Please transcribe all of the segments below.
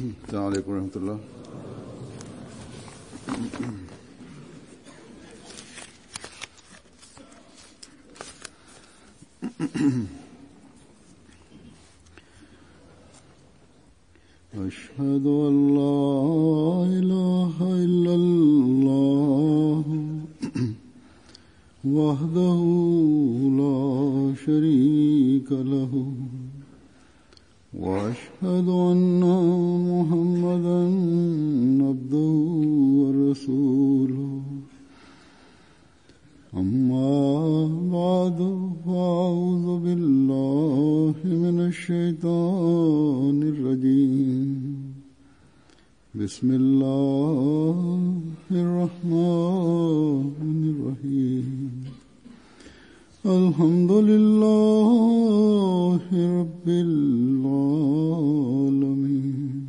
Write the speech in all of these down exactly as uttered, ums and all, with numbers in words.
السلام عليكم ورحمة الله. أشهد أن لا إله إلا الله وحده لا شريك له وأشهد أن محمدا عبده ورسوله أما بعد فأعوذ بالله من الشيطان الرجيم بسم الله الرحمن الرحيم الحمد لله رب العالمين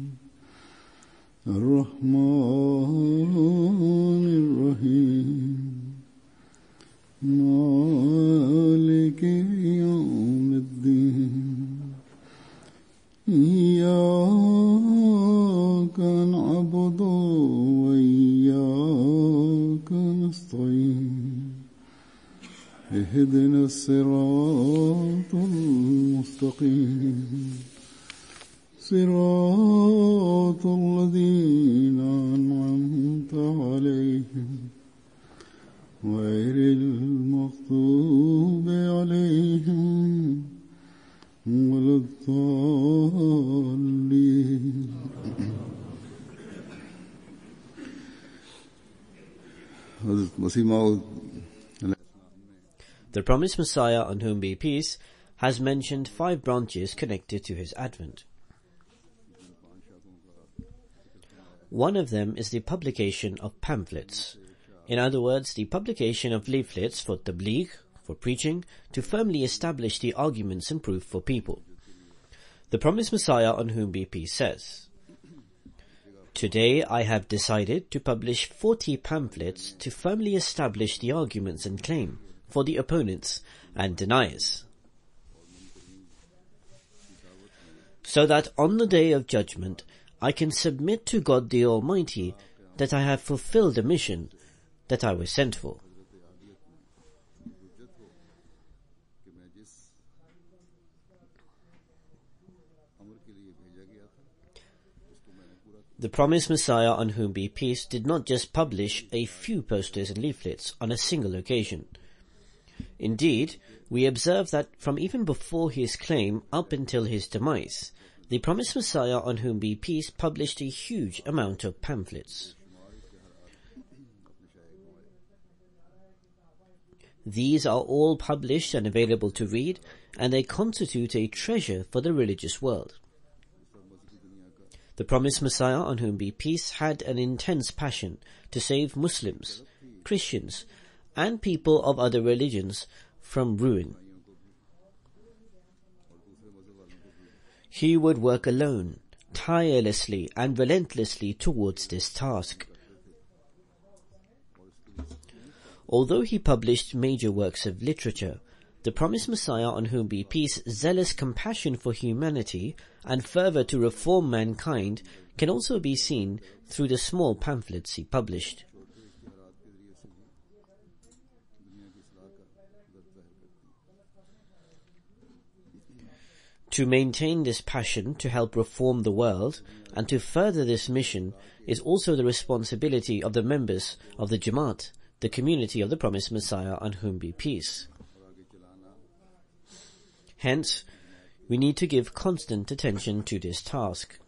الرحمن الرحيم مالك يوم الدين إياك نعبد وإياك نستعين اهدنا الصراط المستقيم صراط الذين أنعمت عليهم غير المغضوب عليهم ولا الضالين. The promised Messiah, on whom be peace, has mentioned five branches connected to his advent. One of them is the publication of pamphlets. In other words, the publication of leaflets for tabligh, for preaching, to firmly establish the arguments and proof for people. The promised Messiah, on whom be peace, says, "Today I have decided to publish forty pamphlets to firmly establish the arguments and claim for the opponents and deniers, so that on the day of judgment I can submit to God the Almighty that I have fulfilled the mission that I was sent for." The promised Messiah, on whom be peace, did not just publish a few posters and leaflets on a single occasion. Indeed, we observe that from even before his claim up until his demise, the promised Messiah, on whom be peace, published a huge amount of pamphlets. These are all published and available to read, and they constitute a treasure for the religious world. The promised Messiah, on whom be peace, had an intense passion to save Muslims, Christians, and people of other religions from ruin. He would work alone, tirelessly and relentlessly towards this task. Although he published major works of literature, the promised Messiah, on whom be peace, zealous compassion for humanity and fervor to reform mankind can also be seen through the small pamphlets he published. To maintain this passion to help reform the world and to further this mission is also the responsibility of the members of the Jamaat, the community of the promised Messiah, on whom be peace. Hence, we need to give constant attention to this task.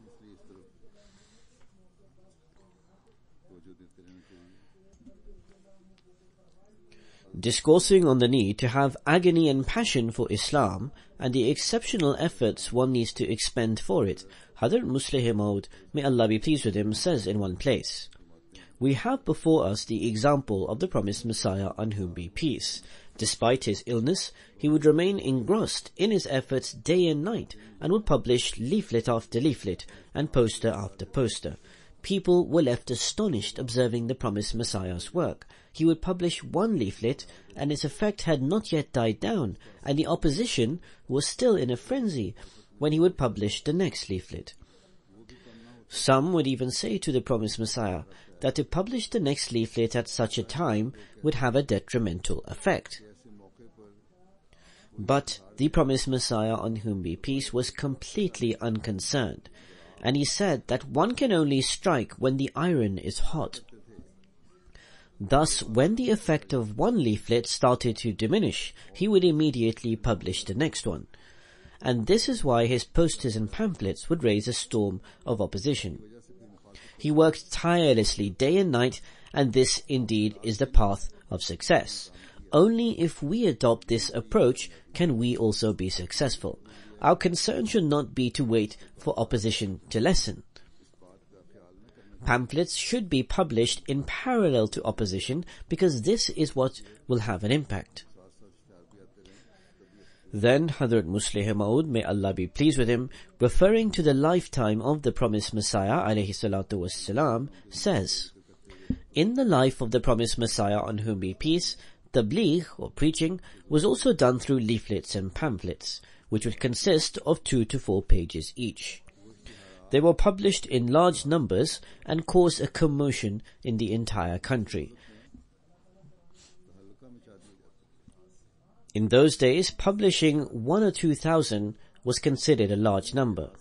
Discoursing on the need to have agony and passion for Islam and the exceptional efforts one needs to expend for it, Hazrat Muslih Maud, may Allah be pleased with him, says in one place, "We have before us the example of the promised Messiah, on whom be peace. Despite his illness, he would remain engrossed in his efforts day and night and would publish leaflet after leaflet and poster after poster. People were left astonished observing the promised Messiah's work. He would publish one leaflet and its effect had not yet died down, and the opposition was still in a frenzy when he would publish the next leaflet. Some would even say to the promised Messiah that to publish the next leaflet at such a time would have a detrimental effect. But the promised Messiah, on whom be peace, was completely unconcerned, and he said that one can only strike when the iron is hot. Thus, when the effect of one leaflet started to diminish, he would immediately publish the next one. And this is why his posters and pamphlets would raise a storm of opposition. He worked tirelessly day and night, and this indeed is the path of success. Only if we adopt this approach can we also be successful. Our concern should not be to wait for opposition to lessen. Pamphlets should be published in parallel to opposition, because this is what will have an impact. Then Hazrat Muslih Maud, may Allah be pleased with him, referring to the lifetime of the promised Messiah alayhi salatu wassalam, says, in the life of the promised Messiah, on whom be peace, tabligh, or preaching, was also done through leaflets and pamphlets, which would consist of two to four pages each. They were published in large numbers and caused a commotion in the entire country. In those days, publishing one or two thousand was considered a large number.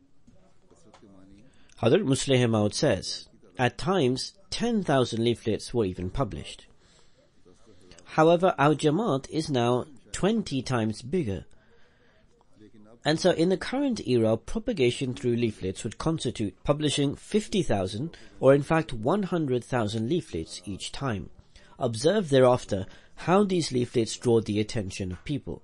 Hazrat Muslih Maud says, at times, ten thousand leaflets were even published. However, our Jamaat is now twenty times bigger. And so in the current era, propagation through leaflets would constitute publishing fifty thousand, or in fact one hundred thousand leaflets each time. Observe thereafter how these leaflets draw the attention of people.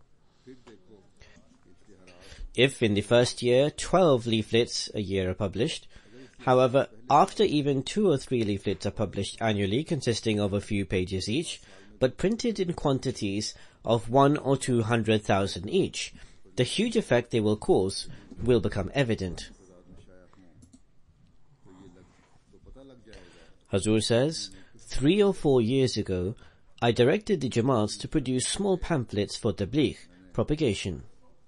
If in the first year twelve leaflets a year are published, however, after even two or three leaflets are published annually consisting of a few pages each, but printed in quantities of one or two hundred thousand each, the huge effect they will cause will become evident. Hazur says, three or four years ago, I directed the Jamaats to produce small pamphlets for tabligh, propagation.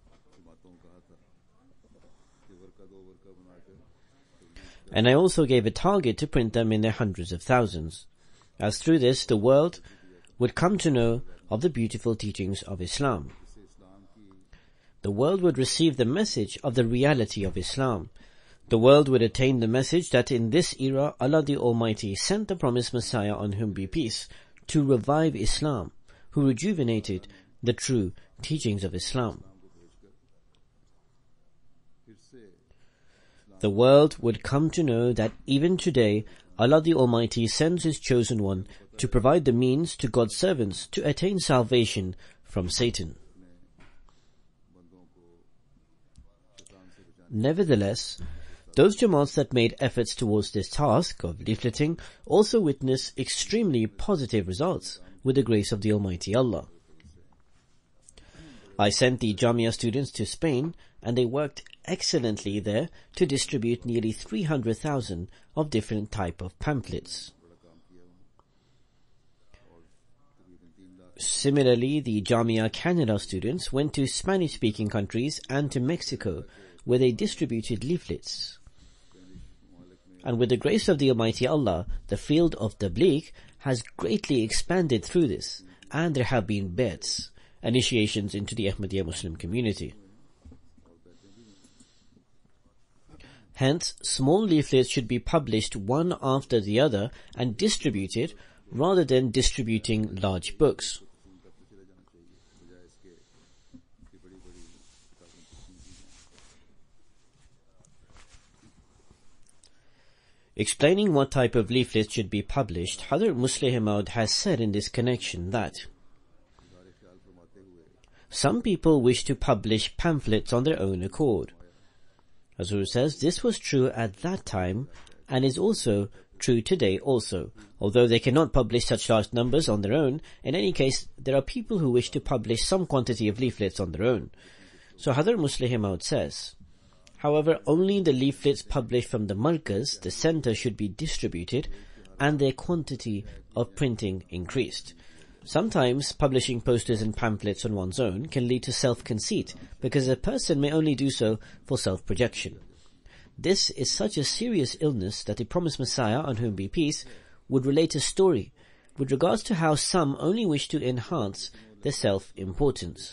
And I also gave a target to print them in their hundreds of thousands, as through this the world would come to know of the beautiful teachings of Islam. The world would receive the message of the reality of Islam. The world would attain the message that in this era Allah the Almighty sent the promised Messiah, on whom be peace, to revive Islam, who rejuvenated the true teachings of Islam. The world would come to know that even today Allah the Almighty sends His chosen one to provide the means to God's servants to attain salvation from Satan. Nevertheless, those Jamaats that made efforts towards this task of leafleting also witnessed extremely positive results with the grace of the Almighty Allah. I sent the Jamia students to Spain, and they worked excellently there to distribute nearly three hundred thousand of different type of pamphlets. Similarly, the Jamia Canada students went to Spanish-speaking countries and to Mexico, where they distributed leaflets. And with the grace of the Almighty Allah, the field of tabligh has greatly expanded through this, and there have been bets, initiations into the Ahmadiyya Muslim community. Hence, small leaflets should be published one after the other and distributed rather than distributing large books. Explaining what type of leaflets should be published, Hazrat Muslih Maud has said in this connection that some people wish to publish pamphlets on their own accord. Hazur says this was true at that time and is also true today also. Although they cannot publish such large numbers on their own, in any case, there are people who wish to publish some quantity of leaflets on their own. So Hazrat Muslih Maud says, however, only the leaflets published from the markaz, the center, should be distributed and their quantity of printing increased. Sometimes publishing posters and pamphlets on one's own can lead to self-conceit, because a person may only do so for self-projection. This is such a serious illness that the promised Messiah, on whom be peace, would relate a story with regards to how some only wish to enhance their self-importance.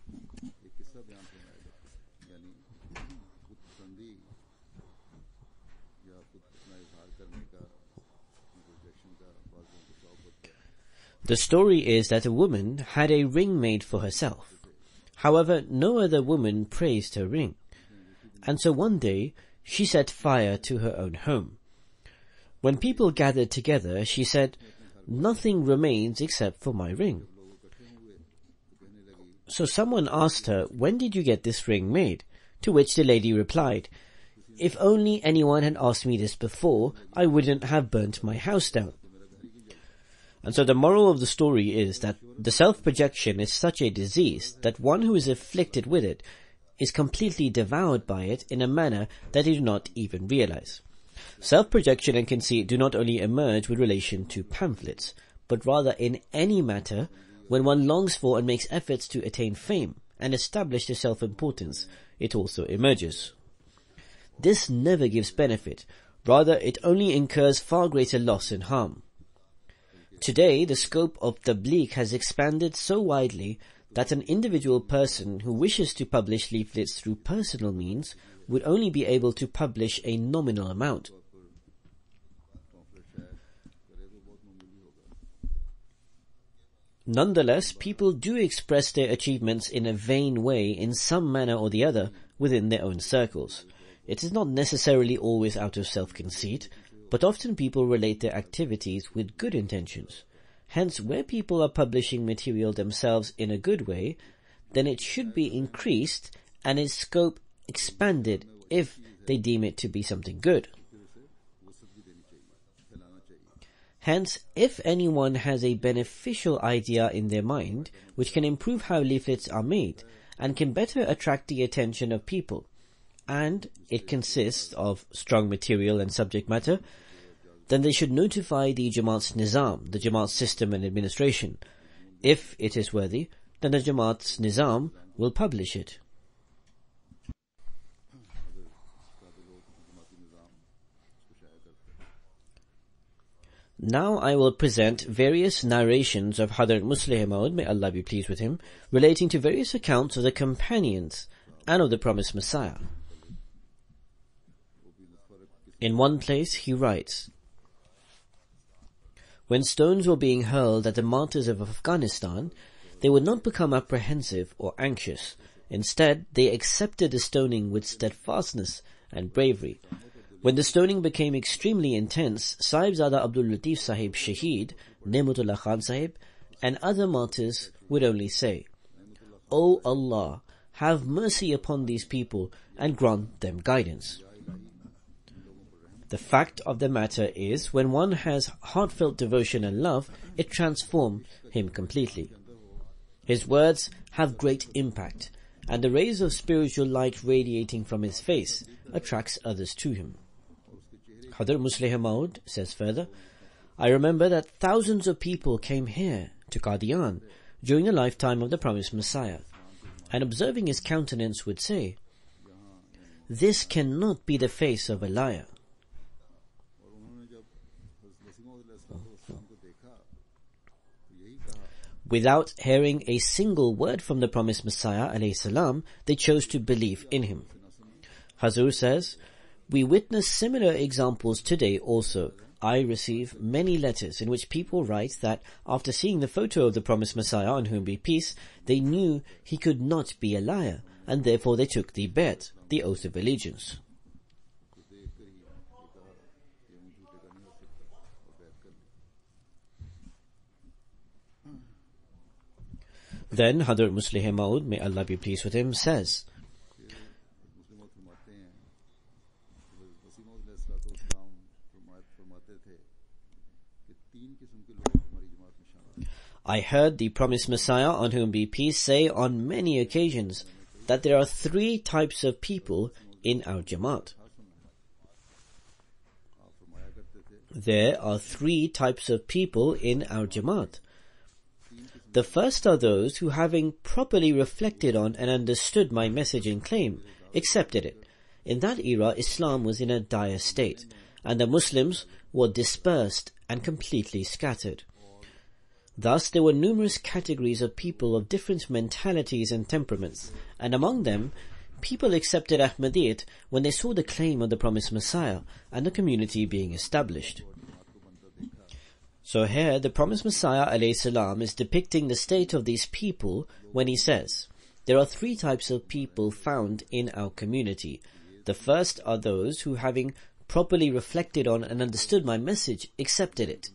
The story is that a woman had a ring made for herself. However, no other woman praised her ring. And so one day, she set fire to her own home. When people gathered together, she said, "Nothing remains except for my ring." So someone asked her, "When did you get this ring made?" To which the lady replied, "If only anyone had asked me this before, I wouldn't have burnt my house down." And so the moral of the story is that the self-projection is such a disease that one who is afflicted with it is completely devoured by it in a manner that they do not even realize. Self-projection and conceit do not only emerge with relation to pamphlets, but rather in any matter when one longs for and makes efforts to attain fame and establish their self-importance, it also emerges. This never gives benefit, rather it only incurs far greater loss and harm. Today, the scope of tabligh has expanded so widely that an individual person who wishes to publish leaflets through personal means would only be able to publish a nominal amount. Nonetheless, people do express their achievements in a vain way in some manner or the other within their own circles. It is not necessarily always out of self-conceit, but often people relate their activities with good intentions. Hence, where people are publishing material themselves in a good way, then it should be increased and its scope expanded if they deem it to be something good. Hence, if anyone has a beneficial idea in their mind which can improve how leaflets are made and can better attract the attention of people, and it consists of strong material and subject matter, then they should notify the Jamaat's Nizam, the Jamaat's system and administration. If it is worthy, then the Jamaat's Nizam will publish it. Now I will present various narrations of Hazrat Musleh Maud, may Allah be pleased with him, relating to various accounts of the companions and of the promised Messiah. In one place he writes, "When stones were being hurled at the martyrs of Afghanistan, they would not become apprehensive or anxious. Instead, they accepted the stoning with steadfastness and bravery. When the stoning became extremely intense, Sahibzada Abdul Latif Sahib Shaheed, Nematullah Khan Sahib, and other martyrs would only say, 'O Allah, have mercy upon these people and grant them guidance.' The fact of the matter is, when one has heartfelt devotion and love, it transforms him completely. His words have great impact, and the rays of spiritual light radiating from his face attracts others to him." Hazrat Musleh Maud says further, "I remember that thousands of people came here to Qadian during the lifetime of the promised Messiah, and observing his countenance would say, 'This cannot be the face of a liar.' Without hearing a single word from the promised Messiah alayhi salam, they chose to believe in him." Hazur says, "We witness similar examples today also. I receive many letters in which people write that after seeing the photo of the promised Messiah, on whom be peace, they knew he could not be a liar, and therefore they took the bet, the oath of allegiance." Then Hazrat Musleh Maud, may Allah be pleased with him, says, "I heard the promised Messiah, on whom be peace, say on many occasions that there are three types of people in our Jamaat. There are three types of people in our Jamaat. The first are those who, having properly reflected on and understood my message and claim, accepted it, In that era, Islam was in a dire state, and the Muslims were dispersed and completely scattered. Thus, there were numerous categories of people of different mentalities and temperaments, and among them, people accepted Ahmadiyyat when they saw the claim of the promised Messiah and the community being established. So here, the promised Messiah alayhi salam is depicting the state of these people when he says, there are three types of people found in our community. The first are those who, having properly reflected on and understood my message, accepted it.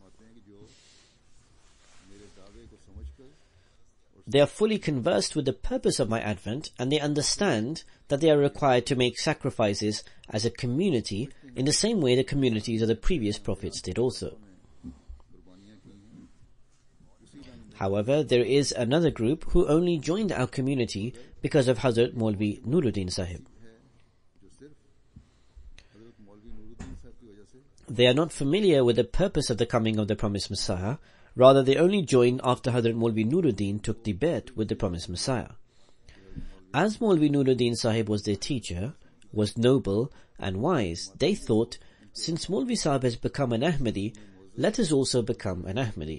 They are fully conversed with the purpose of my advent, and they understand that they are required to make sacrifices as a community in the same way the communities of the previous prophets did also. However, there is another group who only joined our community because of Hazrat Maulvi Nuruddin Sahib. They are not familiar with the purpose of the coming of the promised Messiah. Rather, they only joined after Hazrat Maulvi Nuruddin took the bet with the promised Messiah. As Maulvi Nuruddin Sahib was their teacher, was noble and wise, they thought, since Maulvi Sahib has become an Ahmadi, let us also become an Ahmadi.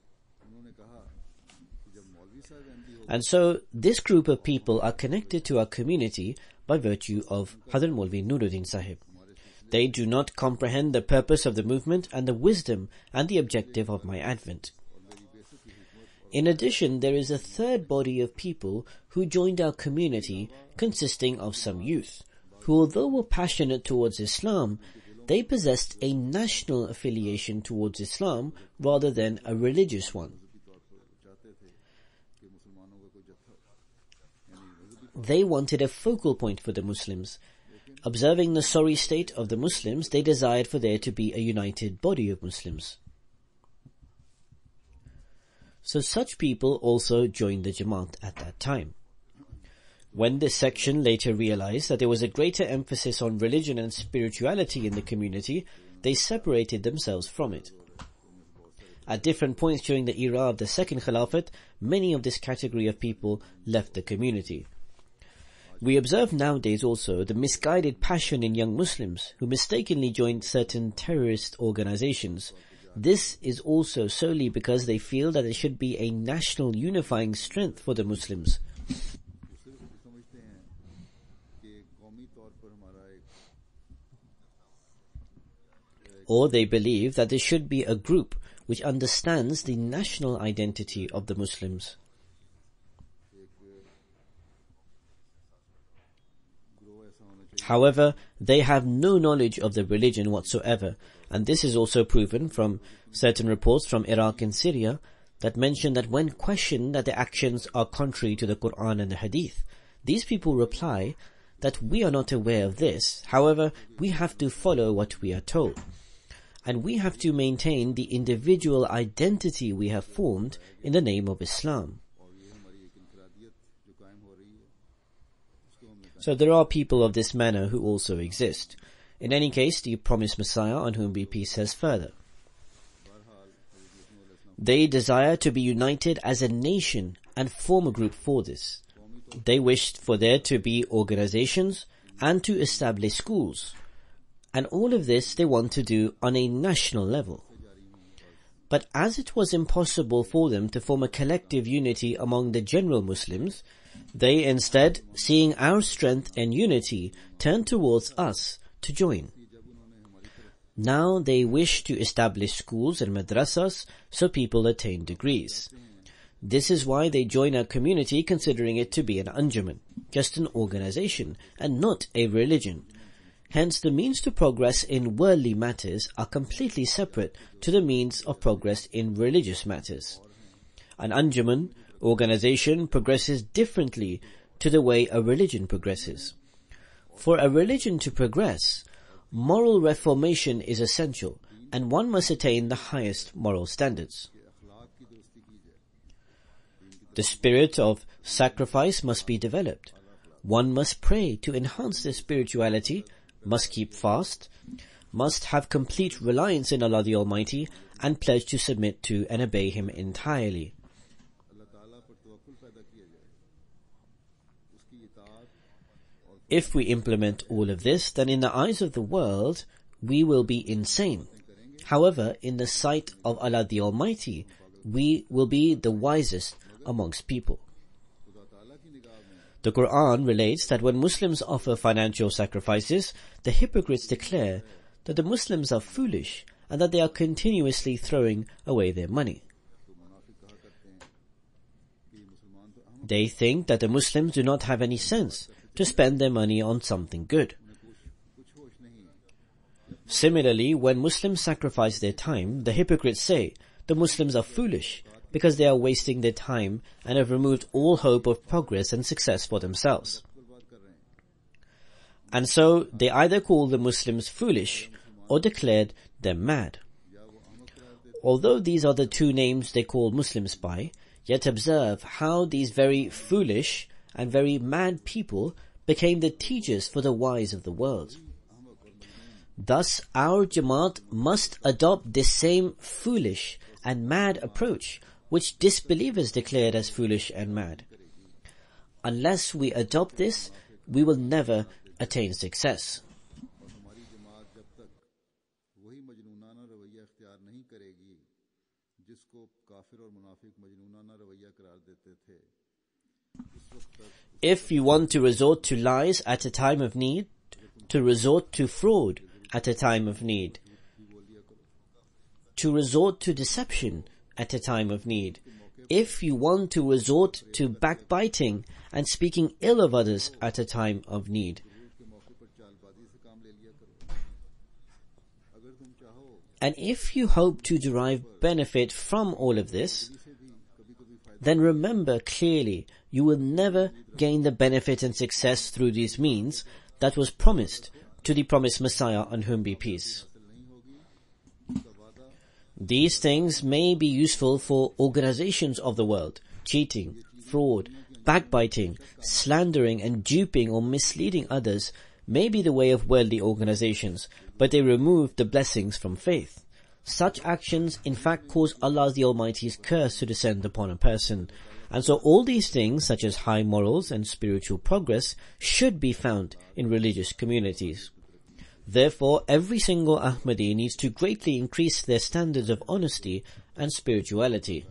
And so, this group of people are connected to our community by virtue of Hazrat Maulvi Nuruddin Sahib. They do not comprehend the purpose of the movement and the wisdom and the objective of my advent. In addition, there is a third body of people who joined our community consisting of some youth, who although were passionate towards Islam, they possessed a national affiliation towards Islam rather than a religious one. They wanted a focal point for the Muslims. Observing the sorry state of the Muslims, they desired for there to be a united body of Muslims. So such people also joined the Jamaat at that time. When this section later realized that there was a greater emphasis on religion and spirituality in the community, they separated themselves from it. At different points during the era of the second Khilafat, many of this category of people left the community. We observe nowadays also the misguided passion in young Muslims who mistakenly joined certain terrorist organizations. This is also solely because they feel that there should be a national unifying strength for the Muslims. Or they believe that there should be a group which understands the national identity of the Muslims. However, they have no knowledge of the religion whatsoever, and this is also proven from certain reports from Iraq and Syria that mention that when questioned that their actions are contrary to the Quran and the Hadith, these people reply that we are not aware of this, however, we have to follow what we are told. And we have to maintain the individual identity we have formed in the name of Islam. So there are people of this manner who also exist. In any case, the promised Messiah, on whom be peace, says further, they desire to be united as a nation and form a group for this. They wished for there to be organizations and to establish schools. And all of this they want to do on a national level. But as it was impossible for them to form a collective unity among the general Muslims, they instead, seeing our strength and unity, turned towards us to join. Now they wish to establish schools and madrasas so people attain degrees. This is why they join our community, considering it to be an anjuman, just an organization, and not a religion. Hence, the means to progress in worldly matters are completely separate to the means of progress in religious matters. An anjuman organization progresses differently to the way a religion progresses. For a religion to progress, moral reformation is essential, and one must attain the highest moral standards. The spirit of sacrifice must be developed. One must pray to enhance their spirituality, must keep fast, must have complete reliance in Allah the Almighty, and pledge to submit to and obey Him entirely. If we implement all of this, then in the eyes of the world, we will be insane. However, in the sight of Allah the Almighty, we will be the wisest amongst people. The Quran relates that when Muslims offer financial sacrifices, the hypocrites declare that the Muslims are foolish and that they are continuously throwing away their money. They think that the Muslims do not have any sense to spend their money on something good. Similarly, when Muslims sacrifice their time, the hypocrites say the Muslims are foolish because they are wasting their time and have removed all hope of progress and success for themselves. And so they either call the Muslims foolish or declared them mad. Although these are the two names they call Muslims by, yet observe how these very foolish and very mad people became the teachers for the wise of the world. Thus, our Jamaat must adopt this same foolish and mad approach which disbelievers declared as foolish and mad. Unless we adopt this, we will never attain success. If you want to resort to lies at a time of need, to resort to fraud at a time of need, to resort to deception at a time of need, if you want to resort to backbiting and speaking ill of others at a time of need, and if you hope to derive benefit from all of this, then remember clearly you will never gain the benefit and success through these means that was promised to the promised Messiah, on whom be peace. These things may be useful for organizations of the world. Cheating, fraud, backbiting, slandering and duping or misleading others may be the way of worldly organizations, but they remove the blessings from faith. Such actions in fact cause Allah the Almighty's curse to descend upon a person. And so all these things, such as high morals and spiritual progress, should be found in religious communities. Therefore, every single Ahmadi needs to greatly increase their standards of honesty and spirituality.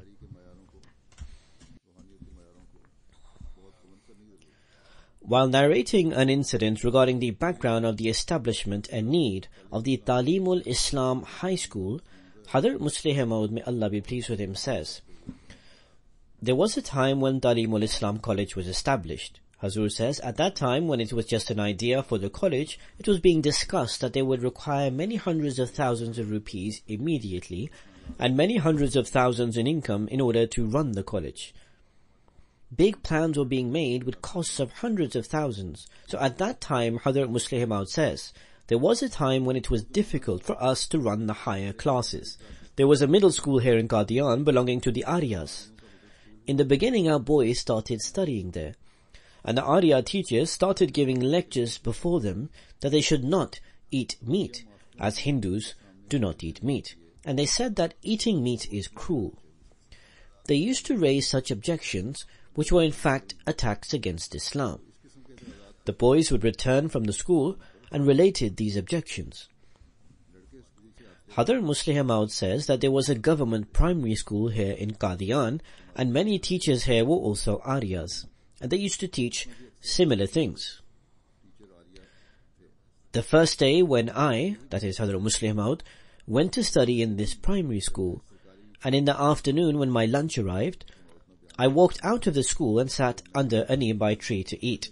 While narrating an incident regarding the background of the establishment and need of the Talimul Islam High School, Hazrat Musleh Maud, may Allah be pleased with him, says, there was a time when Talimul Islam College was established. Hazur says, at that time, when it was just an idea for the college, it was being discussed that they would require many hundreds of thousands of rupees immediately, and many hundreds of thousands in income in order to run the college. Big plans were being made with costs of hundreds of thousands. So at that time, Hazrat Musleh Maud says, there was a time when it was difficult for us to run the higher classes. There was a middle school here in Qadian belonging to the Aryas. In the beginning, our boys started studying there, and the Arya teachers started giving lectures before them that they should not eat meat, as Hindus do not eat meat, and they said that eating meat is cruel. They used to raise such objections, which were in fact attacks against Islam. The boys would return from the school and related these objections. Hazrat Musleh Maud says that there was a government primary school here in Qadian, and many teachers here were also Aryas, and they used to teach similar things. The first day when I, that is Hazrat Musleh Maud, went to study in this primary school, and in the afternoon when my lunch arrived, I walked out of the school and sat under a nearby tree to eat.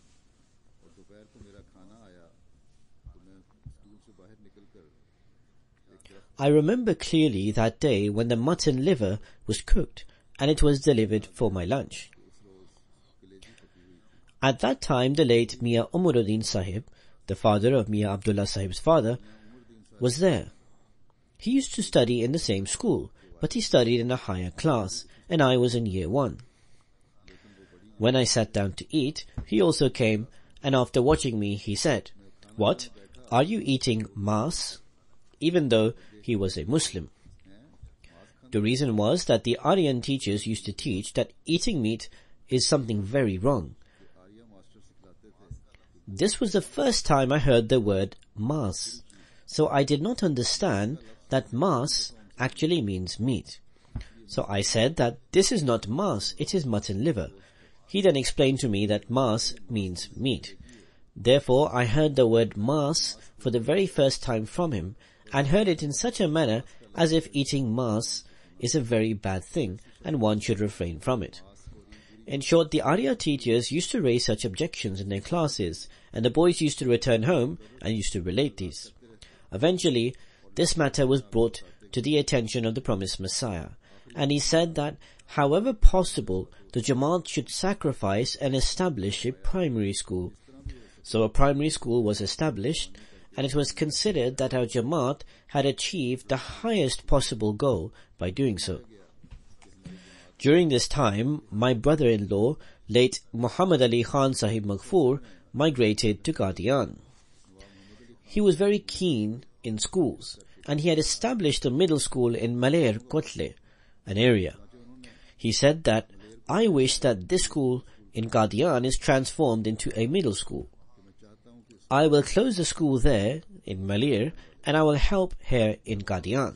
I remember clearly that day when the mutton liver was cooked and it was delivered for my lunch. At that time, the late Miya Umuruddin Sahib, the father of Miya Abdullah Sahib's father, was there. He used to study in the same school, but he studied in a higher class, and I was in year one. When I sat down to eat, he also came, and after watching me, he said, "What? Are you eating maas?" Even though he was a Muslim. The reason was that the Aryan teachers used to teach that eating meat is something very wrong. This was the first time I heard the word mas, so I did not understand that mas actually means meat. So I said that this is not mas, it is mutton liver. He then explained to me that mas means meat. Therefore I heard the word mas for the very first time from him, and heard it in such a manner as if eating mas is a very bad thing, and one should refrain from it. In short, the Arya teachers used to raise such objections in their classes, and the boys used to return home and used to relate these. Eventually, this matter was brought to the attention of the promised Messiah, and he said that, however possible, the Jamaat should sacrifice and establish a primary school. So a primary school was established, and it was considered that our Jamaat had achieved the highest possible goal by doing so. During this time, my brother-in-law, late Muhammad Ali Khan Sahib Maghfur, migrated to Qadian. He was very keen in schools, and he had established a middle school in Maler Kotle, an area. He said that, I wish that this school in Qadian is transformed into a middle school. I will close the school there, in Malir, and I will help here in Qadian.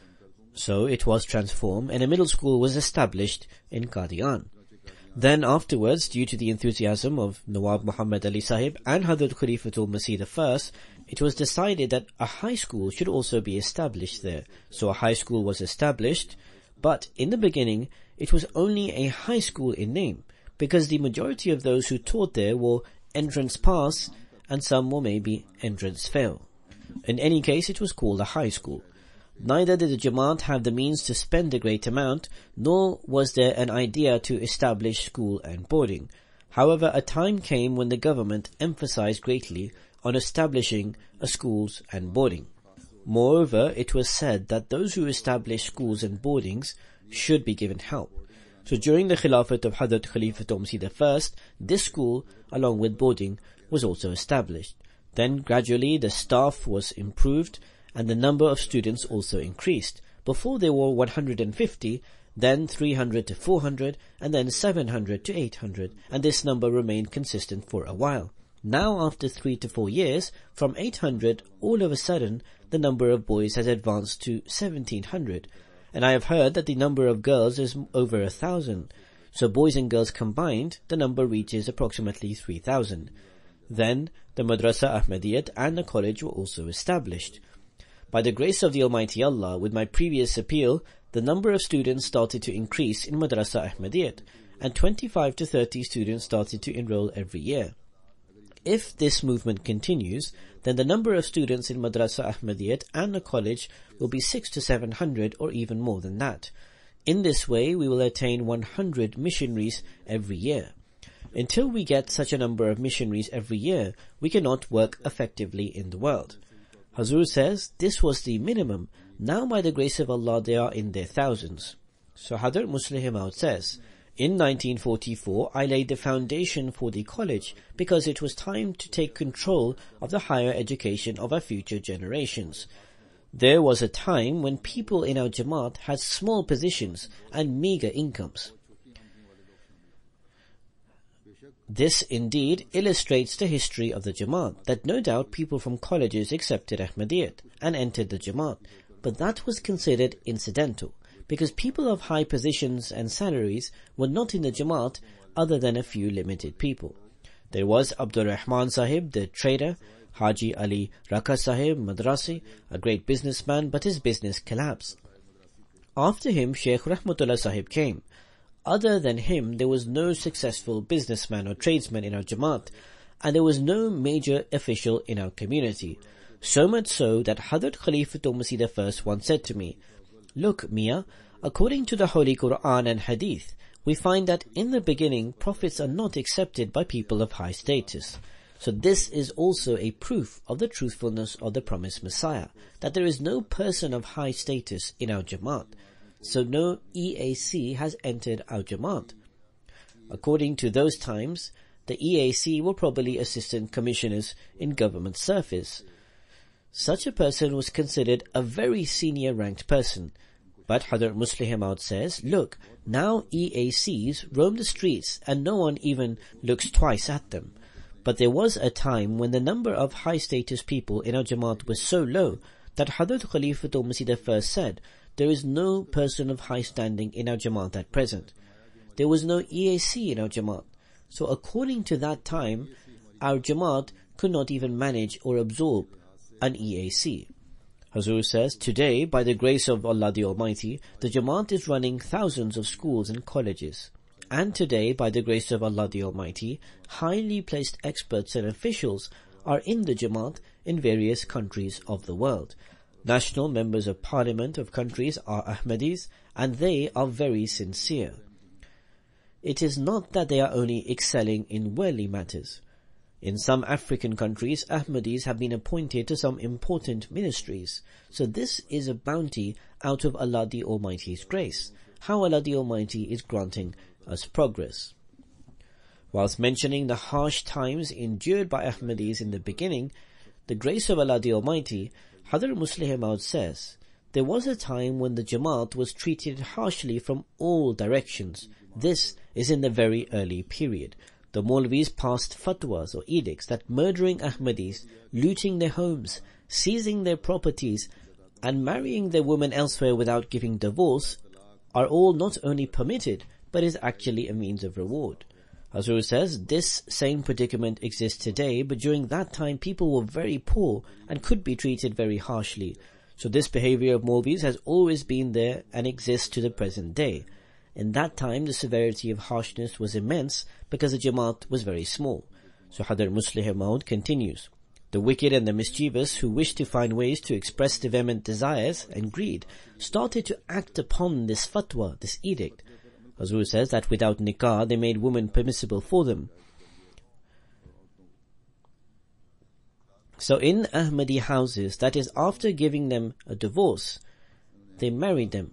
So it was transformed, and a middle school was established in Qadian. Then afterwards, due to the enthusiasm of Nawab Muhammad Ali Sahib and Hazrat Khalifatul Masih the First, it was decided that a high school should also be established there. So a high school was established, but in the beginning, it was only a high school in name, because the majority of those who taught there were entrance pass, and some were maybe entrance fail. In any case, it was called a high school. Neither did the Jamaat have the means to spend a great amount, nor was there an idea to establish school and boarding. However, a time came when the government emphasized greatly on establishing a schools and boarding. Moreover, it was said that those who established schools and boardings should be given help. So during the Khilafat of Hazrat Khalifatul Masih the First, this school, along with boarding, was also established. Then gradually the staff was improved, and the number of students also increased. Before there were one hundred fifty, then three hundred to four hundred, and then seven hundred to eight hundred, and this number remained consistent for a while. Now after three to four years, from eight hundred, all of a sudden, the number of boys has advanced to seventeen hundred, and I have heard that the number of girls is over a thousand. So boys and girls combined, the number reaches approximately three thousand. Then the Madrasa Ahmadiyya and the college were also established. By the grace of the Almighty Allah, with my previous appeal, the number of students started to increase in Madrasa Ahmadiyya, and twenty-five to thirty students started to enroll every year. If this movement continues, then the number of students in Madrasa Ahmadiyya and the college will be six to seven hundred or even more than that. In this way, we will attain one hundred missionaries every year. Until we get such a number of missionaries every year, we cannot work effectively in the world. Hazur says this was the minimum. Now by the grace of Allah they are in their thousands. So Hazrat Musleh Maud says, in nineteen forty-four I laid the foundation for the college because it was time to take control of the higher education of our future generations. There was a time when people in our Jamaat had small positions and meager incomes. This indeed illustrates the history of the Jamaat, that no doubt people from colleges accepted Ahmadiyyat and entered the Jamaat, but that was considered incidental, because people of high positions and salaries were not in the Jamaat other than a few limited people. There was Abdul Rahman Sahib, the trader, Haji Ali Raka Sahib Madrasi, a great businessman, but his business collapsed. After him, Sheikh Rahmatullah Sahib came. Other than him, there was no successful businessman or tradesman in our Jamaat, and there was no major official in our community. So much so that Hazrat Khalifatul Masih the First once said to me, "Look, Mia, according to the Holy Quran and Hadith, we find that in the beginning, prophets are not accepted by people of high status. So this is also a proof of the truthfulness of the promised Messiah, that there is no person of high status in our Jamaat. So no E A C has entered our Jamaat. According to those times, the E A C were probably assistant commissioners in government service. Such a person was considered a very senior ranked person. But Hazrat Musleh Maud says, look, now E A Cs roam the streets and no one even looks twice at them. But there was a time when the number of high-status people in our Jamaat was so low that Hazrat Khalifatul Masih the First said, "There is no person of high standing in our Jamaat at present." There was no E A C in our Jamaat. So according to that time, our Jamaat could not even manage or absorb an E A C. Hazur says, "Today, by the grace of Allah the Almighty, the Jamaat is running thousands of schools and colleges. And today, by the grace of Allah the Almighty, highly placed experts and officials are in the Jamaat in various countries of the world. National members of parliament of countries are Ahmadis, and they are very sincere. It is not that they are only excelling in worldly matters. In some African countries, Ahmadis have been appointed to some important ministries. So this is a bounty out of Allah the Almighty's grace. How Allah the Almighty is granting us progress." Whilst mentioning the harsh times endured by Ahmadis in the beginning, the grace of Allah the Almighty, Hazrat Muslih Maud says, "There was a time when the Jamaat was treated harshly from all directions. This is in the very early period. The Maulvis passed fatwas or edicts that murdering Ahmadis, looting their homes, seizing their properties, and marrying their women elsewhere without giving divorce are all not only permitted, but is actually a means of reward." Hazur says, "This same predicament exists today, but during that time people were very poor and could be treated very harshly. So this behavior of Maulvis has always been there and exists to the present day. In that time the severity of harshness was immense because the Jamaat was very small." So Hazrat Muslih Maud continues, "The wicked and the mischievous who wished to find ways to express their vehement desires and greed started to act upon this fatwa, this edict. Hazur says that without nikah they made women permissible for them. So in Ahmadi houses, that is after giving them a divorce, they married them."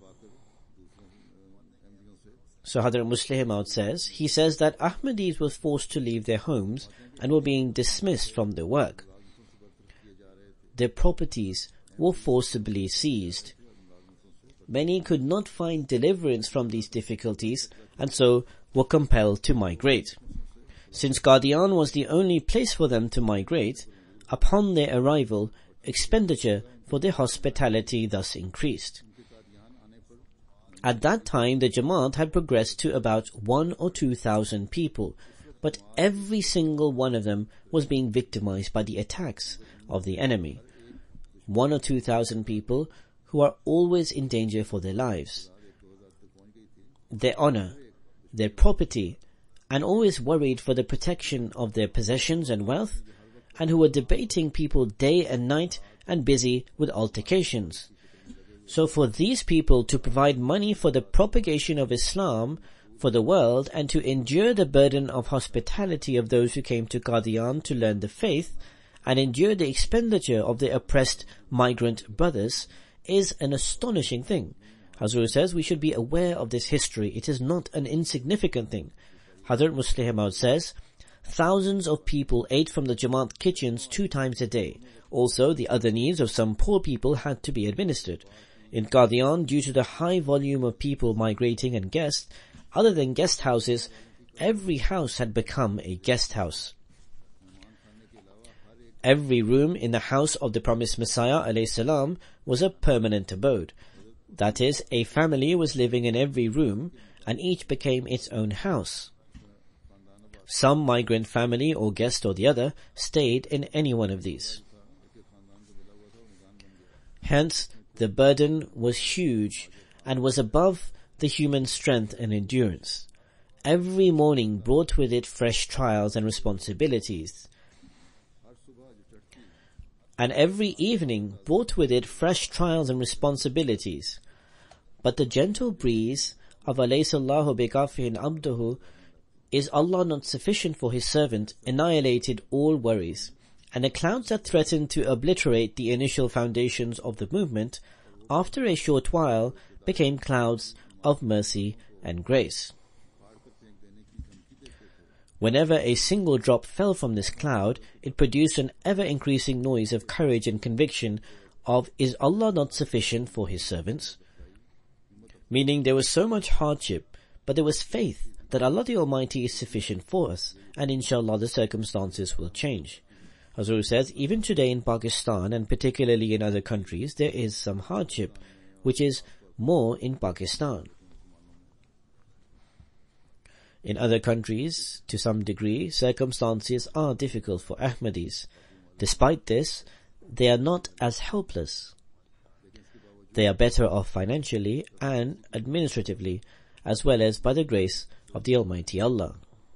So Hazrat Muslih Maud says, he says that Ahmadis were forced to leave their homes and were being dismissed from their work. Their properties were forcibly seized. Many could not find deliverance from these difficulties and so were compelled to migrate. Since Qadian was the only place for them to migrate, upon their arrival, expenditure for their hospitality thus increased. At that time, the Jamaat had progressed to about one or two thousand people, but every single one of them was being victimized by the attacks of the enemy. One or two thousand people who are always in danger for their lives, their honor, their property, and always worried for the protection of their possessions and wealth, and who are debating people day and night and busy with altercations. So for these people to provide money for the propagation of Islam for the world and to endure the burden of hospitality of those who came to Qadian to learn the faith and endure the expenditure of their oppressed migrant brothers is an astonishing thing. Hazur says we should be aware of this history. It is not an insignificant thing. Hazrat Muslih Maud says, "Thousands of people ate from the Jamaat kitchens two times a day. Also, the other needs of some poor people had to be administered. In Qadian, due to the high volume of people migrating and guests, other than guest houses, every house had become a guest house. Every room in the house of the promised Messiah alayhi salam was a permanent abode. That is, a family was living in every room, and each became its own house. Some migrant family or guest or the other stayed in any one of these. Hence, the burden was huge and was above the human strength and endurance. Every morning brought with it fresh trials and responsibilities. And every evening brought with it fresh trials and responsibilities. But the gentle breeze of alayhisallahu bikafin abduhu, is Allah not sufficient for His servant, annihilated all worries, and the clouds that threatened to obliterate the initial foundations of the movement, after a short while became clouds of mercy and grace. Whenever a single drop fell from this cloud, it produced an ever-increasing noise of courage and conviction of, is Allah not sufficient for His servants? Meaning there was so much hardship, but there was faith that Allah the Almighty is sufficient for us, and inshallah the circumstances will change. Hazrat says, even today in Pakistan and particularly in other countries, there is some hardship, which is more in Pakistan. In other countries, to some degree, circumstances are difficult for Ahmadis. Despite this, they are not as helpless. They are better off financially and administratively, as well as by the grace of the Almighty Allah.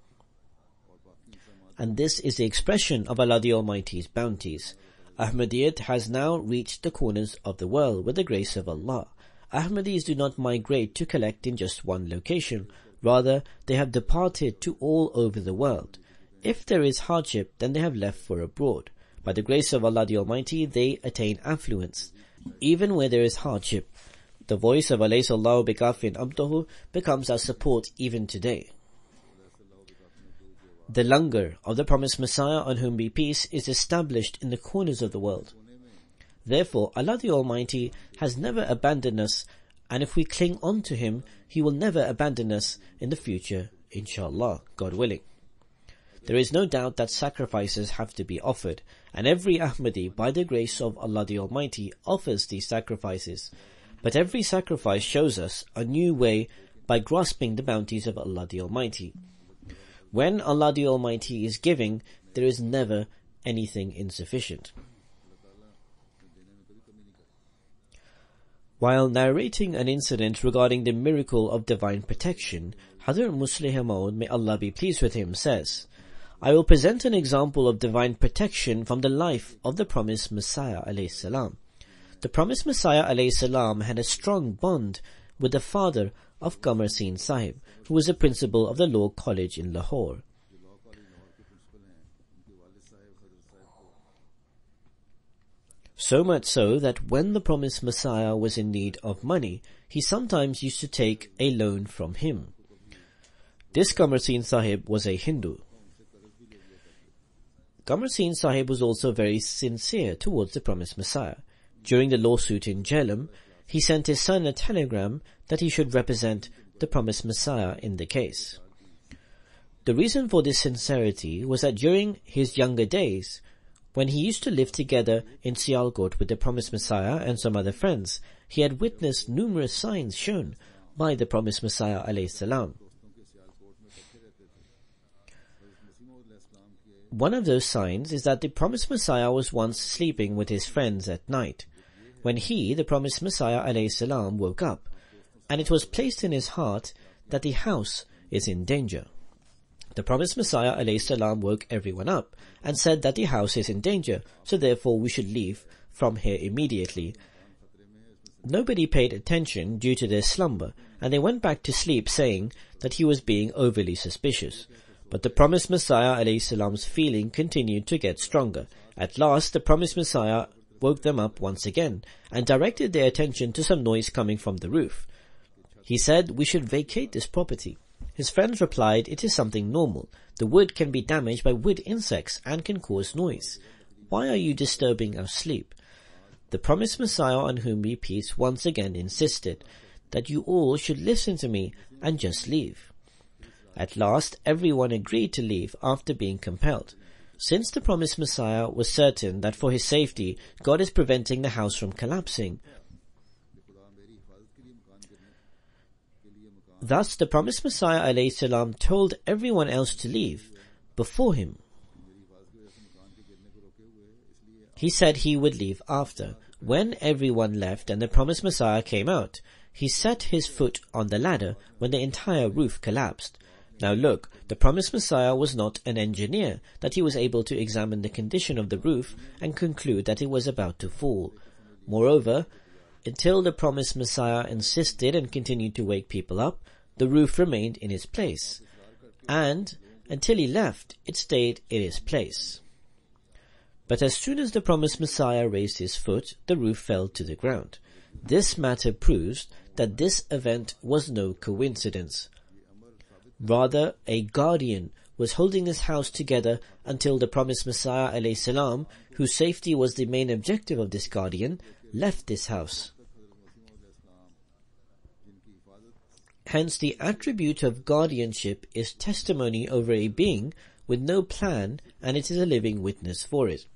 And this is the expression of Allah the Almighty's bounties. Ahmadiyyat has now reached the corners of the world with the grace of Allah. Ahmadis do not migrate to collect in just one location. Rather, they have departed to all over the world. If there is hardship, then they have left for abroad. By the grace of Allah the Almighty, they attain affluence. Even where there is hardship, the voice of Alayhi Sallahu Bikafin Abdahu becomes our support even today. The langar of the promised Messiah, on whom be peace, is established in the corners of the world. Therefore, Allah the Almighty has never abandoned us, and if we cling on to Him, He will never abandon us in the future, inshallah, God willing. There is no doubt that sacrifices have to be offered, and every Ahmadi, by the grace of Allah the Almighty, offers these sacrifices. But every sacrifice shows us a new way by grasping the bounties of Allah the Almighty. When Allah the Almighty is giving, there is never anything insufficient. While narrating an incident regarding the miracle of divine protection, Hazrat Muslih Maud, may Allah be pleased with him, says, I will present an example of divine protection from the life of the promised Messiah alayhi salam. The promised Messiah alayhi salam had a strong bond with the father of Qamar Singh Sahib, who was a principal of the Law College in Lahore. So much so that when the promised Messiah was in need of money, he sometimes used to take a loan from him. This Qamar Singh Sahib was a Hindu. Qamar Singh Sahib was also very sincere towards the promised Messiah. During the lawsuit in Jhelum, he sent his son a telegram that he should represent the promised Messiah in the case. The reason for this sincerity was that during his younger days, when he used to live together in Sialkot with the promised Messiah and some other friends, he had witnessed numerous signs shown by the promised Messiah alayhi salam. One of those signs is that the promised Messiah was once sleeping with his friends at night, when he, the promised Messiah alayhi salam, woke up, and it was placed in his heart that the house is in danger. The promised Messiah alayhi salam woke everyone up and said that the house is in danger, so therefore we should leave from here immediately. Nobody paid attention due to their slumber, and they went back to sleep saying that he was being overly suspicious. But the promised Messiah alayhi salam's feeling continued to get stronger. At last, the promised Messiah woke them up once again and directed their attention to some noise coming from the roof. He said, we should vacate this property. His friends replied, it is something normal. The wood can be damaged by wood insects and can cause noise. Why are you disturbing our sleep? The promised Messiah, on whom be peace, once again insisted that you all should listen to me and just leave. At last, everyone agreed to leave after being compelled. Since the promised Messiah was certain that for his safety, God is preventing the house from collapsing. Thus, the promised Messiah alayhi salam told everyone else to leave before him. He said he would leave after. When everyone left and the promised Messiah came out, he set his foot on the ladder when the entire roof collapsed. Now look, the promised Messiah was not an engineer, that he was able to examine the condition of the roof and conclude that it was about to fall. Moreover, until the promised Messiah insisted and continued to wake people up, the roof remained in its place. And until he left, it stayed in its place. But as soon as the promised Messiah raised his foot, the roof fell to the ground. This matter proves that this event was no coincidence. Rather, a guardian was holding this house together until the promised Messiah alayhi salam, whose safety was the main objective of this guardian, left this house. Hence, the attribute of guardianship is testimony over a being with no plan, and it is a living witness for it.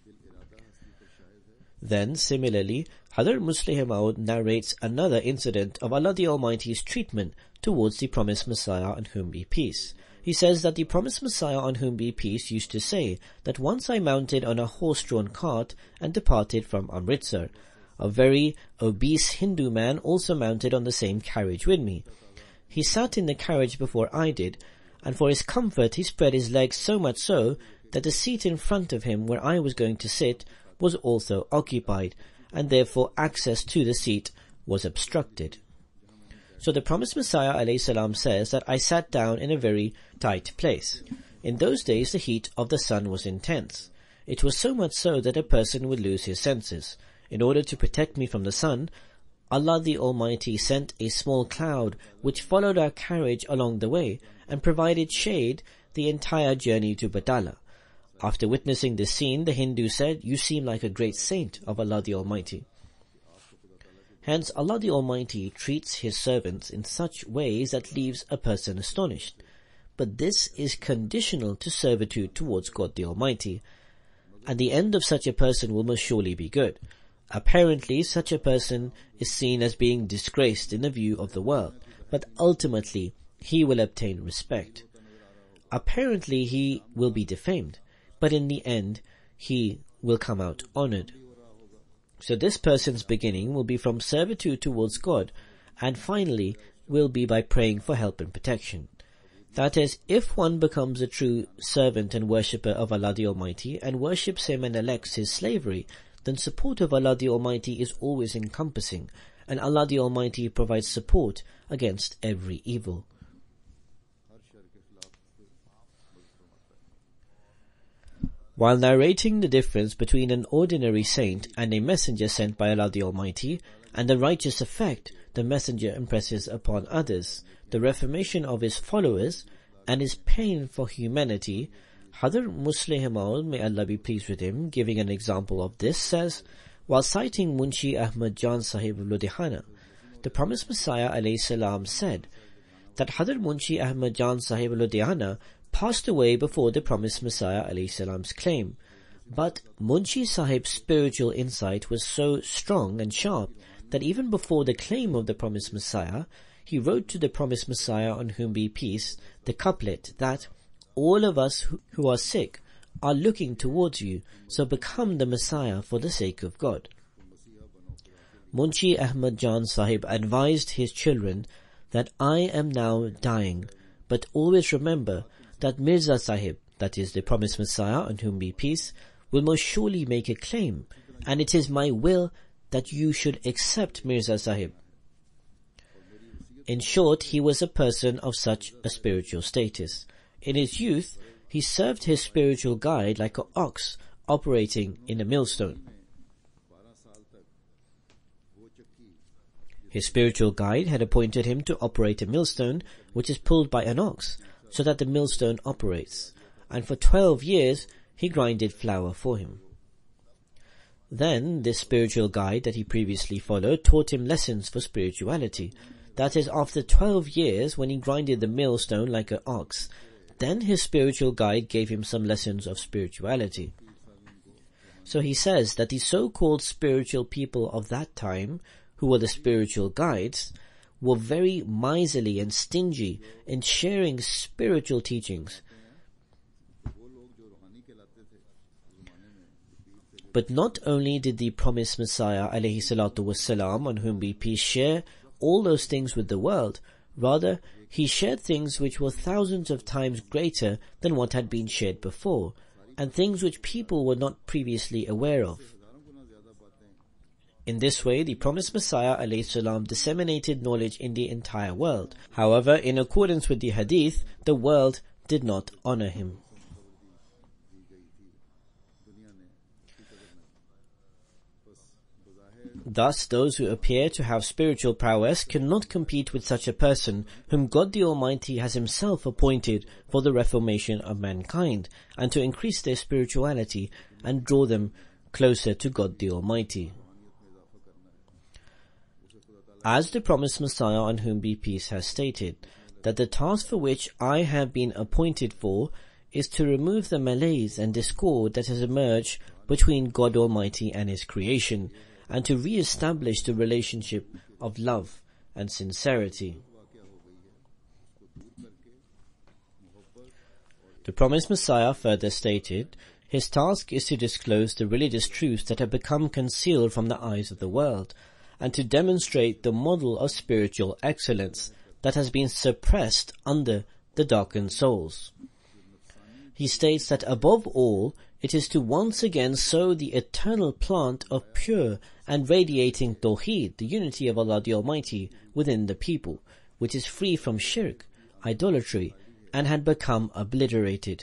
Then, similarly, Hazrat Muslih Maud narrates another incident of Allah the Almighty's treatment towards the promised Messiah on whom be peace. He says that the promised Messiah on whom be peace used to say that once I mounted on a horse-drawn cart and departed from Amritsar. A very obese Hindu man also mounted on the same carriage with me. He sat in the carriage before I did, and for his comfort he spread his legs so much so that the seat in front of him where I was going to sit was also occupied, and therefore access to the seat was obstructed. So the promised Messiah alayhi salam says that I sat down in a very tight place. In those days the heat of the sun was intense. It was so much so that a person would lose his senses. In order to protect me from the sun, Allah the Almighty sent a small cloud which followed our carriage along the way and provided shade the entire journey to Batala. After witnessing this scene, the Hindu said, "You seem like a great saint of Allah the Almighty." Hence, Allah the Almighty treats His servants in such ways that leaves a person astonished. But this is conditional to servitude towards God the Almighty, and the end of such a person will most surely be good. Apparently, such a person is seen as being disgraced in the view of the world, but ultimately he will obtain respect. Apparently he will be defamed, but in the end he will come out honored. So this person's beginning will be from servitude towards God, and finally will be by praying for help and protection. That is, if one becomes a true servant and worshipper of Allah the Almighty and worships Him and elects His slavery, then support of Allah the Almighty is always encompassing, and Allah the Almighty provides support against every evil. While narrating the difference between an ordinary saint and a messenger sent by Allah the Almighty, and the righteous effect the messenger impresses upon others, the reformation of his followers, and his pain for humanity, Hazrat Muslih Maud, may Allah be pleased with him, giving an example of this, says, while citing Munshi Ahmad Jan Sahib of Ludhiana, the promised Messiah alayhi salam said that Hazrat Munshi Ahmad Jan Sahib of Ludhiana passed away before the promised Messiah alayhi salam's claim. But Munshi Sahib's spiritual insight was so strong and sharp that even before the claim of the promised Messiah, he wrote to the promised Messiah on whom be peace the couplet that all of us who are sick are looking towards you, so become the Messiah for the sake of God. Munshi Ahmad Jan Sahib advised his children that I am now dying, but always remember that Mirza Sahib, that is the promised Messiah on whom be peace, will most surely make a claim, and it is my will that you should accept Mirza Sahib. In short, he was a person of such a spiritual status. In his youth, he served his spiritual guide like an ox operating in a millstone. His spiritual guide had appointed him to operate a millstone which is pulled by an ox, so that the millstone operates, and for twelve years he grinded flour for him. Then this spiritual guide that he previously followed taught him lessons for spirituality. That is, after twelve years, when he grinded the millstone like an ox, then his spiritual guide gave him some lessons of spirituality. So he says that the so-called spiritual people of that time, who were the spiritual guides, were very miserly and stingy in sharing spiritual teachings. But not only did the promised Messiah alayhi salatu wassalam, on whom be peace, share all those things with the world, rather he shared things which were thousands of times greater than what had been shared before, and things which people were not previously aware of. In this way, the promised Messiah alayhi salam disseminated knowledge in the entire world. However, in accordance with the hadith, the world did not honor him. Thus, those who appear to have spiritual prowess cannot compete with such a person whom God the Almighty has Himself appointed for the reformation of mankind, and to increase their spirituality and draw them closer to God the Almighty. As the promised Messiah, on whom be peace, has stated, that the task for which I have been appointed for is to remove the malaise and discord that has emerged between God Almighty and His creation, and to re-establish the relationship of love and sincerity. The promised Messiah further stated, his task is to disclose the religious truths that have become concealed from the eyes of the world, and to demonstrate the model of spiritual excellence that has been suppressed under the darkened souls. He states that above all, it is to once again sow the eternal plant of pure and radiating Tawheed, the unity of Allah the Almighty, within the people, which is free from shirk, idolatry, and had become obliterated.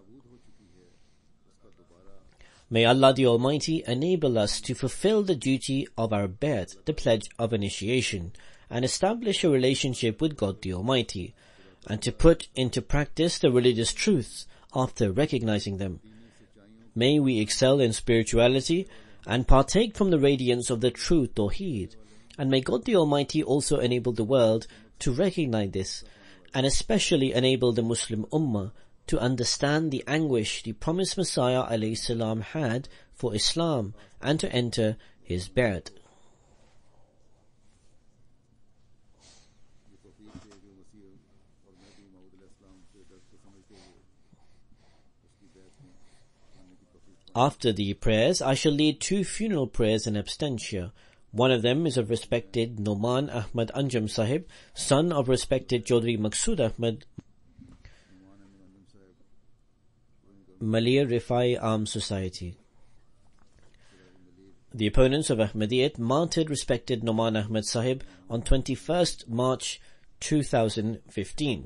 May Allah the Almighty enable us to fulfill the duty of our Bai'at, the pledge of initiation, and establish a relationship with God the Almighty, and to put into practice the religious truths after recognizing them. May we excel in spirituality and partake from the radiance of the true Tawheed, and may God the Almighty also enable the world to recognize this, and especially enable the Muslim Ummah to understand the anguish the promised Messiah alayhi salam had for Islam, and to enter his Bai'at. After the prayers, I shall lead two funeral prayers in absentia. One of them is of respected Noman Ahmad Anjum Sahib, son of respected Chaudhry Maqsood Ahmad, Malir Rifai Armed Society. The opponents of Ahmadiyyat martyred respected Noman Ahmad Sahib on twenty-first March two thousand fifteen.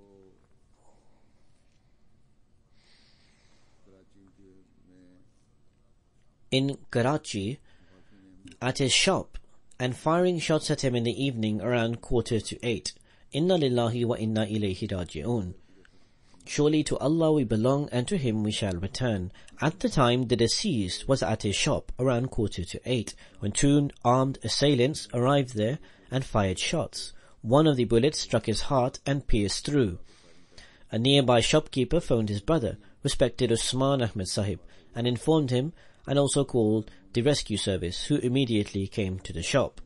In Karachi, at his shop, and firing shots at him in the evening around quarter to eight. Inna lillahi wa inna ilayhi raji'un. Surely to Allah we belong, and to Him we shall return. At the time, the deceased was at his shop around quarter to eight, when two armed assailants arrived there and fired shots. One of the bullets struck his heart and pierced through. A nearby shopkeeper phoned his brother, respected Usman Ahmad Sahib, and informed him, and also called the rescue service, who immediately came to the shop.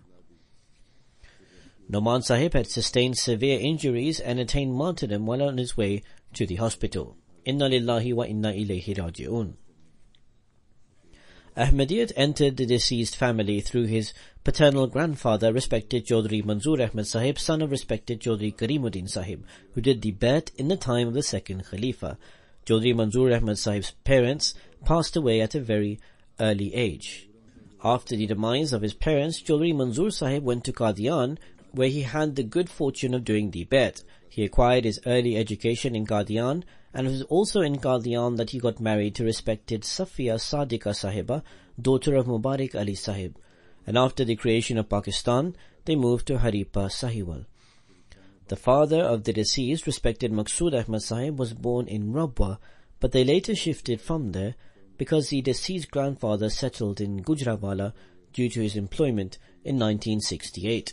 Noman Sahib had sustained severe injuries and attained martyrdom while on his way to the hospital. Inna lillahi wa inna ilayhi raji'un. Ahmadiyyat entered the deceased family through his paternal grandfather, respected Chaudhry Manzoor Ahmad Sahib, son of respected Chaudhry Karimuddin Sahib, who did the Bai'at in the time of the second Khalifa. Chaudhry Manzoor Ahmad Sahib's parents passed away at a very early age. After the demise of his parents, Chaudhry Manzoor Sahib went to Qadian, where he had the good fortune of doing the Bai'at. He acquired his early education in Qadian, and it was also in Qadian that he got married to respected Safiya Sadiqa Sahiba, daughter of Mubarak Ali Sahib. And after the creation of Pakistan, they moved to Haripa Sahiwal. The father of the deceased, respected Maqsood Ahmad Sahib, was born in Rabwa, but they later shifted from there because the deceased grandfather settled in Gujranwala due to his employment in nineteen sixty-eight.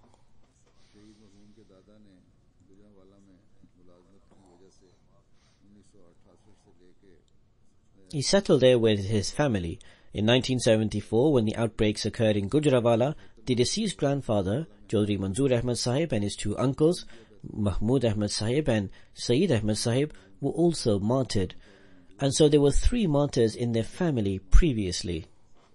He settled there with his family. In nineteen seventy-four, when the outbreaks occurred in Gujranwala, the deceased grandfather, Chaudhry Manzoor Ahmad Sahib, and his two uncles, Mahmud Ahmad Sahib and Saeed Ahmad Sahib, were also martyred, and so there were three martyrs in their family previously.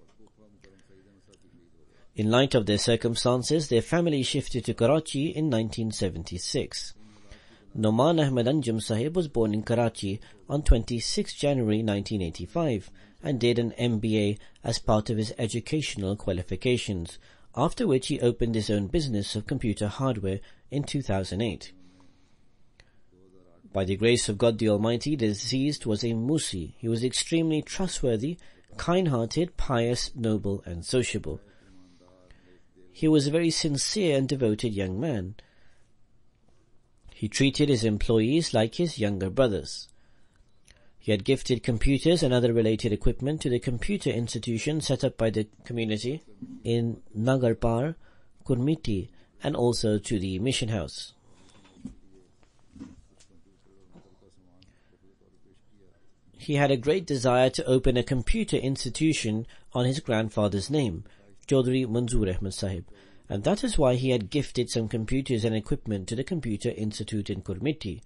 In light of their circumstances, their family shifted to Karachi in nineteen seventy-six. Noman Ahmad Anjum Sahib was born in Karachi on twenty-sixth January nineteen eighty-five and did an M B A as part of his educational qualifications, after which he opened his own business of computer hardware in two thousand eight. By the grace of God the Almighty, the deceased was a Musi. He was extremely trustworthy, kind-hearted, pious, noble, and sociable. He was a very sincere and devoted young man. He treated his employees like his younger brothers. He had gifted computers and other related equipment to the computer institution set up by the community in Nagarpar, Kurmiti and also to the mission house. He had a great desire to open a computer institution on his grandfather's name, Chaudhry Manzoor Ahmad Sahib, and that is why he had gifted some computers and equipment to the Computer Institute in Kurmiti.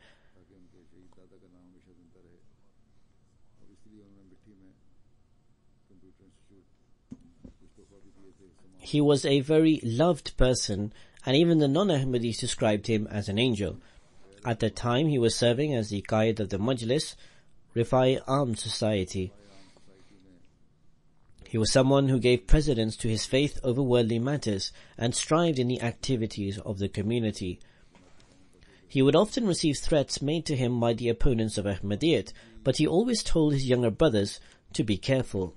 He was a very loved person, and even the non-Ahmadis described him as an angel. At that time, he was serving as the Qaid of the Majlis, Rifai Armed Society. He was someone who gave precedence to his faith over worldly matters and strived in the activities of the community. He would often receive threats made to him by the opponents of Ahmadiyyat, but he always told his younger brothers to be careful.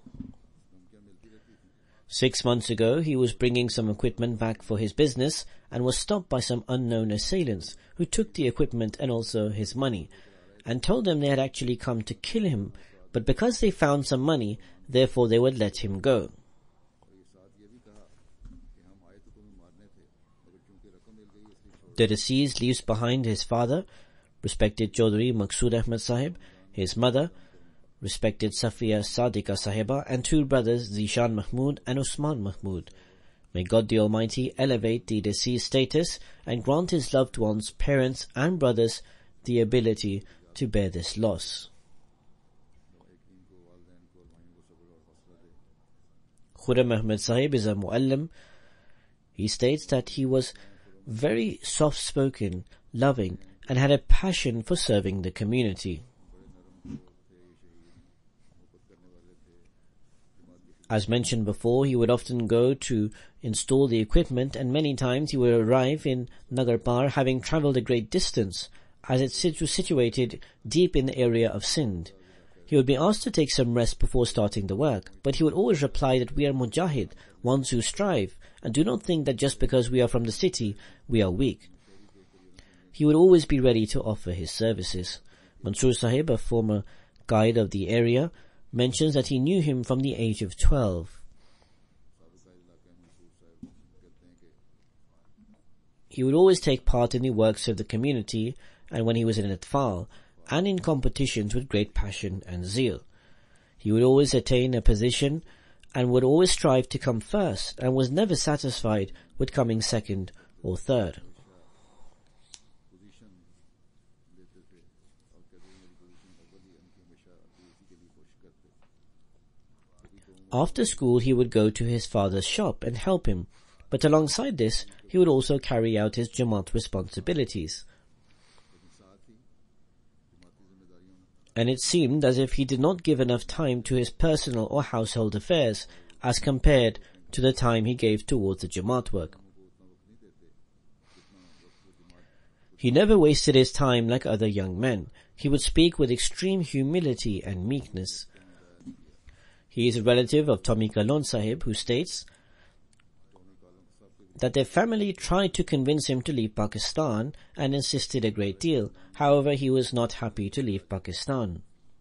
Six months ago, he was bringing some equipment back for his business and was stopped by some unknown assailants who took the equipment and also his money, and told them they had actually come to kill him, but because they found some money, therefore they would let him go. The deceased leaves behind his father, respected Chaudhry Maqsood Ahmad Sahib, his mother, respected Safiya Sadiqa Sahiba, and two brothers, Zishan Mahmud and Usman Mahmud. May God the Almighty elevate the deceased status and grant his loved ones, parents and brothers the ability to bear this loss. Khurram Ahmad Sahib is a muallim. He states that he was very soft-spoken, loving, and had a passion for serving the community. As mentioned before, he would often go to install the equipment, and many times he would arrive in Nagarpar having travelled a great distance, as it was situated deep in the area of Sindh. He would be asked to take some rest before starting the work, but he would always reply that we are mujahid, ones who strive, and do not think that just because we are from the city, we are weak. He would always be ready to offer his services. Mansoor Sahib, a former guide of the area, mentions that he knew him from the age of twelve. He would always take part in the works of the community, and when he was in Atfal, and in competitions with great passion and zeal. He would always attain a position and would always strive to come first, and was never satisfied with coming second or third. After school, he would go to his father's shop and help him, but alongside this, he would also carry out his Jamaat responsibilities. And it seemed as if he did not give enough time to his personal or household affairs as compared to the time he gave towards the Jamaat work. He never wasted his time like other young men. He would speak with extreme humility and meekness. He is a relative of Tommy Kalon Sahib, who states that their family tried to convince him to leave Pakistan and insisted a great deal. However, he was not happy to leave Pakistan.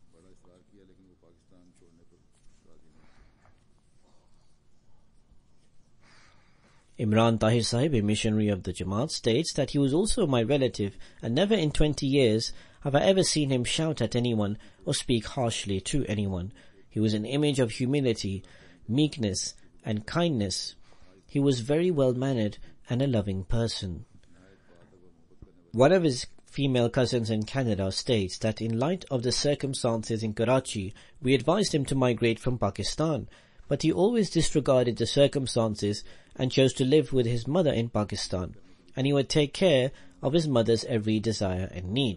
Imran Tahir Sahib, a missionary of the Jamaat, states that he was also my relative, and never in twenty years have I ever seen him shout at anyone or speak harshly to anyone. He was an image of humility, meekness, and kindness. He was very well-mannered and a loving person. One of his female cousins in Canada states that in light of the circumstances in Karachi, we advised him to migrate from Pakistan, but he always disregarded the circumstances and chose to live with his mother in Pakistan, and he would take care of his mother's every desire and need.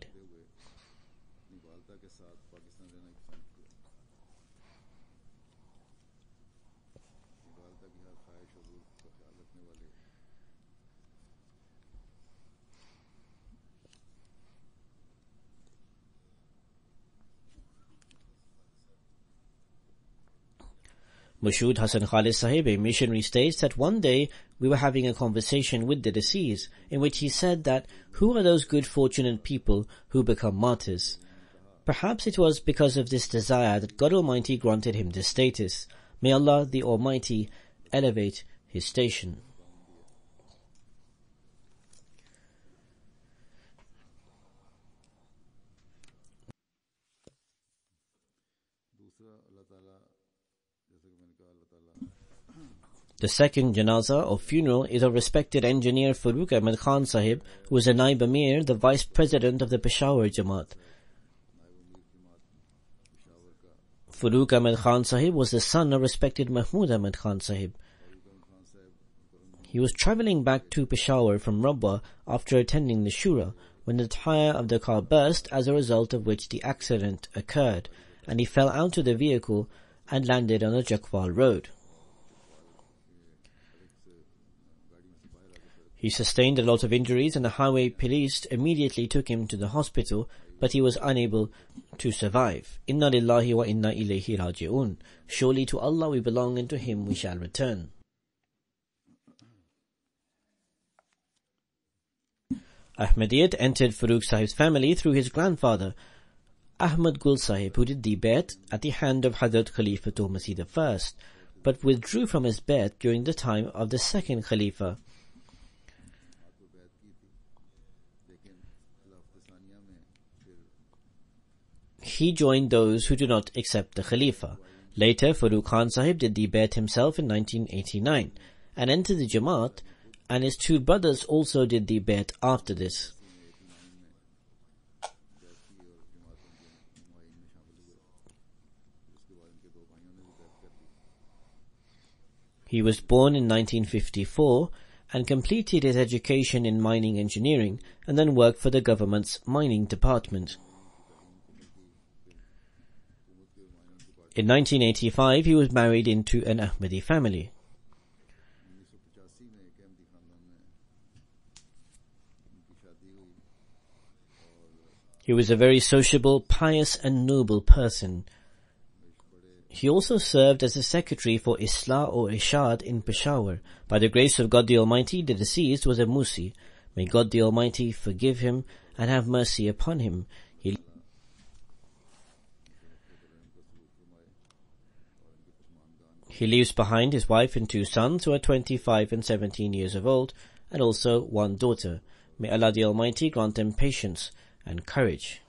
Mashood Hassan Khalid Sahib, a missionary, states that one day we were having a conversation with the deceased, in which he said that, who are those good fortunate people who become martyrs? Perhaps it was because of this desire that God Almighty granted him this status. May Allah the Almighty elevate his station. The second janazah or funeral is of respected engineer Farooq Ahmad Khan Sahib, who was a Naib Amir, the vice president of the Peshawar Jamaat. Farooq Ahmad Khan Sahib was the son of respected Mahmud Ahmad Khan Sahib. He was travelling back to Peshawar from Rabwa after attending the Shura, when the tyre of the car burst, as a result of which the accident occurred, and he fell out of the vehicle and landed on the Jakwal road. He sustained a lot of injuries, and the highway police immediately took him to the hospital, but he was unable to survive. Inna lillahi wa inna ilayhi raji'un. Surely to Allah we belong, and to Him we shall return. Ahmadiyyat entered Farooq Sahib's family through his grandfather, Ahmad Gul Sahib, who did the bet at the hand of Hazrat Khalifatul Masih the First, but withdrew from his bet during the time of the second Khalifa. He joined those who do not accept the Khalifa. Later, Farooq Khan Sahib did the bet himself in nineteen eighty-nine and entered the Jamaat, and his two brothers also did the bet after this. He was born in nineteen fifty-four and completed his education in mining engineering, and then worked for the government's mining department. In nineteen eighty-five, he was married into an Ahmadi family. He was a very sociable, pious and noble person. He also served as a secretary for Islah or Ishad in Peshawar. By the grace of God the Almighty, the deceased was a Musi. May God the Almighty forgive him and have mercy upon him. He He leaves behind his wife and two sons, who are twenty-five and seventeen years of old, and also one daughter. May Allah the Almighty grant them patience and courage.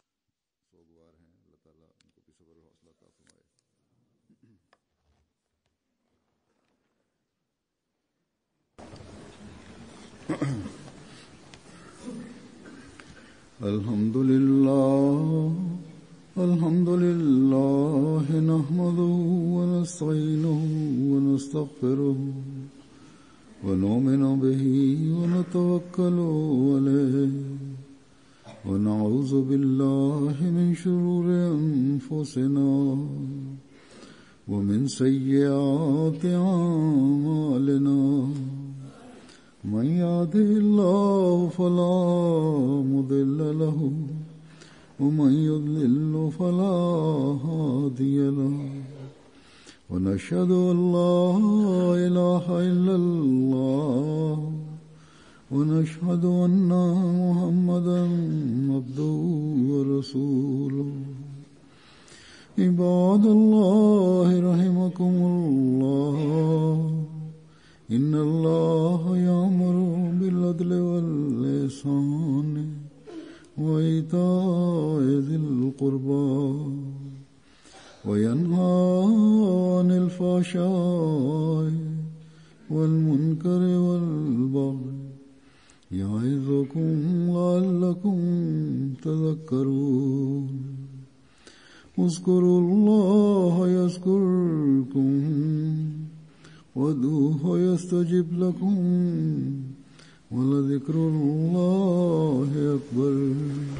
Alhamdulillah, Alhamdulillah, nahmaduhu wa nasta'inuhu wa nastaghfiruhu wa nu'minu bihi wa natawakkalu alayhi wa na'udhu billahi min shururi anfusina wa min sayyiati a'malina. من يهده الله فلا مضل له ومن يضلل فلا هادي له ونشهد أن لا إله إلا الله ونشهد أن محمدا عبده ورسوله. عباد الله رحمكم الله، إن الله يأمر بالعدل والإحسان وإيتاء ذي القربى وينهى عن الفحشاء والمنكر والبغي يعظكم لعلكم تذكرون. اذكروا الله يذكركم وادعوه يستجب لكم ولذكر الله أكبر.